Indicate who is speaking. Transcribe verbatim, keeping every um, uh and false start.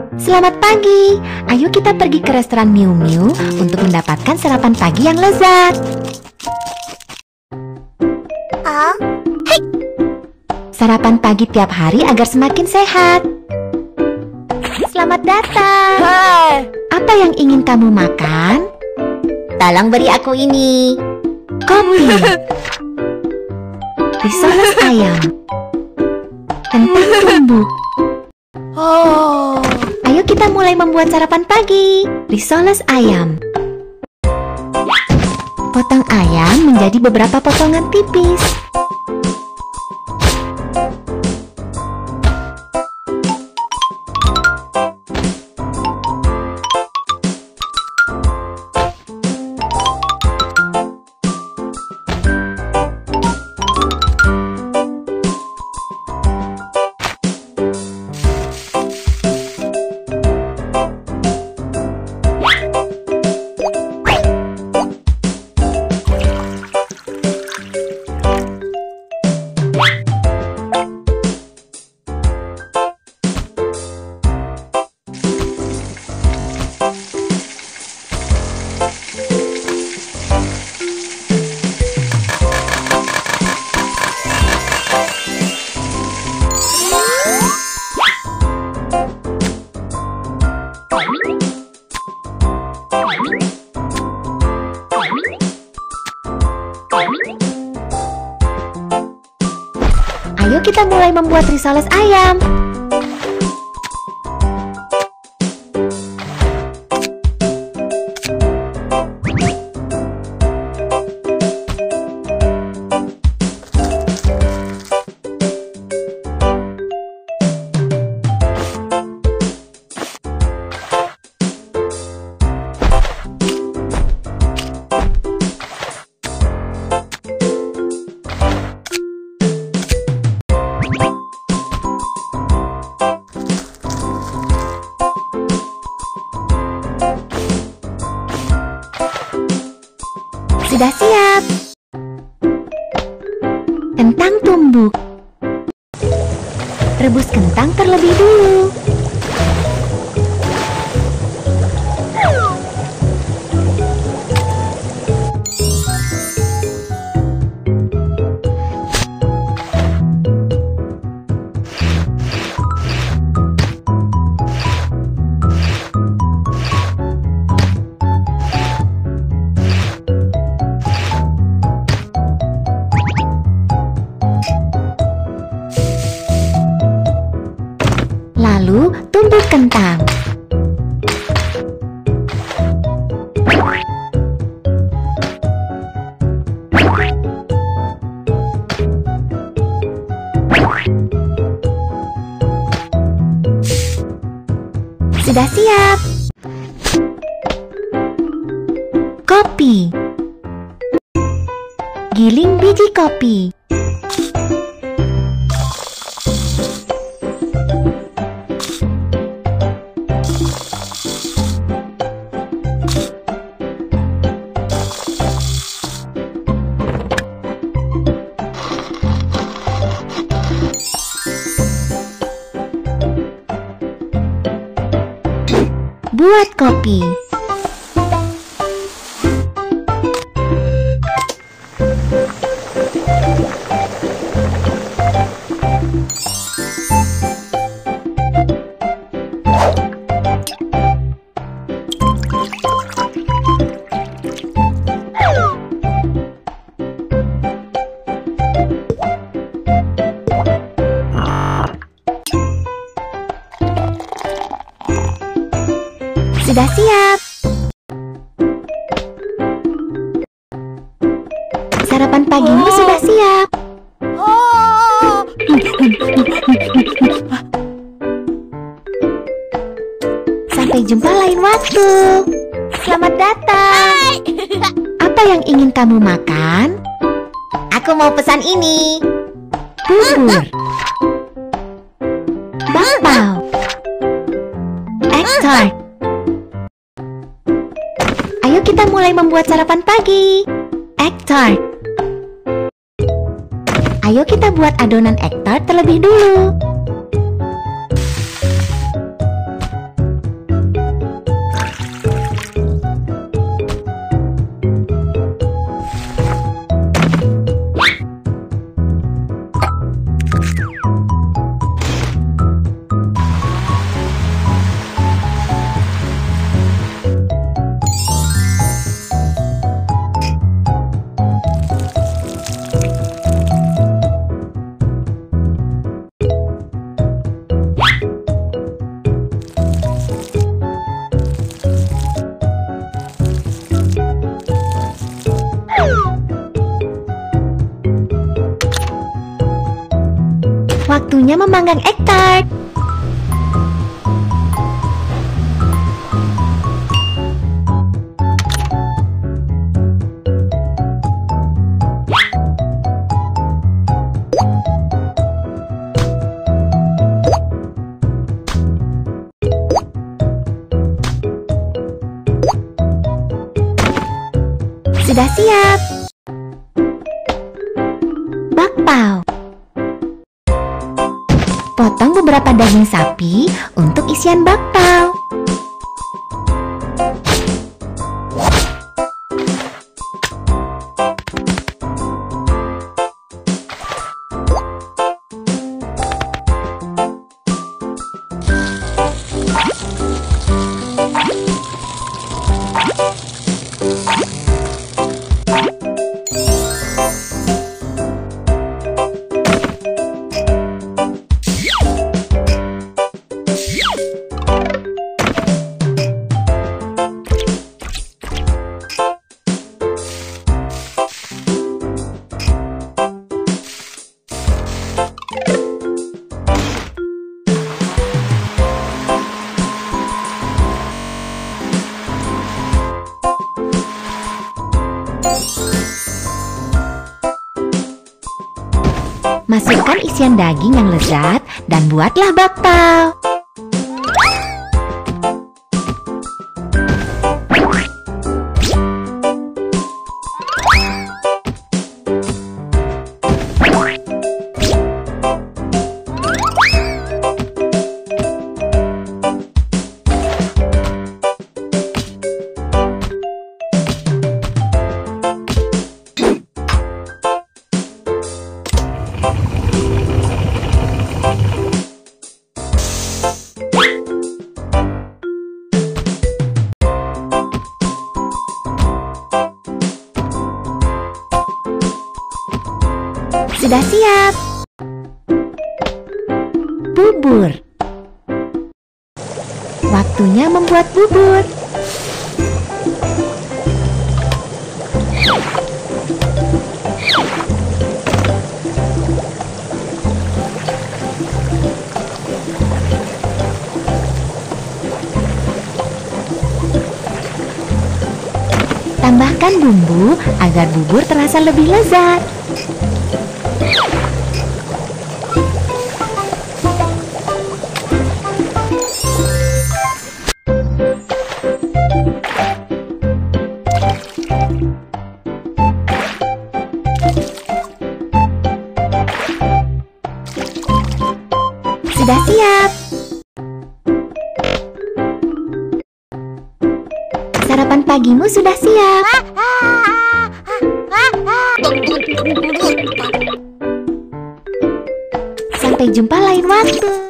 Speaker 1: Selamat pagi. Ayo kita pergi ke restoran Miu Miu untuk mendapatkan sarapan pagi yang lezat.
Speaker 2: Ah, hei.
Speaker 1: Sarapan pagi tiap hari agar semakin sehat. Selamat datang.
Speaker 2: Hai.
Speaker 1: Apa yang ingin kamu makan?
Speaker 2: Tolong beri aku ini.
Speaker 1: Kopi. Risoles ayam. Kentang tumbuk.
Speaker 2: Oh.
Speaker 1: Ayo kita mulai membuat sarapan pagi. Risoles ayam. Potong ayam menjadi beberapa potongan tipis. Ayo kita mulai membuat risoles ayam. Sudah siap. Kentang tumbuk. Rebus kentang terlebih dulu. Lalu tumbuk kentang. Sudah siap. Kopi. Giling biji kopi. Buat kopi. Sudah siap. Sarapan pagimu
Speaker 2: Oh.
Speaker 1: sudah siap.
Speaker 2: Oh.
Speaker 1: Sampai jumpa lain waktu. Selamat datang. Apa yang ingin kamu makan?
Speaker 2: Aku mau pesan ini.
Speaker 1: Bubur. Bakpao. Egg tart. Ayo kita mulai membuat sarapan pagi. Egg tart. Ayo kita buat adonan egg tart terlebih dulu. Waktunya memanggang egg tart. Sudah siap. Bakpao. Potong beberapa daging sapi untuk isian bakpao. Masukkan isian daging yang lezat dan buatlah bakpao. Sudah siap. Bubur. Waktunya membuat bubur. Tambahkan bumbu agar bubur terasa lebih lezat. Sudah siap. Sarapan pagimu sudah siap. Sampai jumpa lain waktu.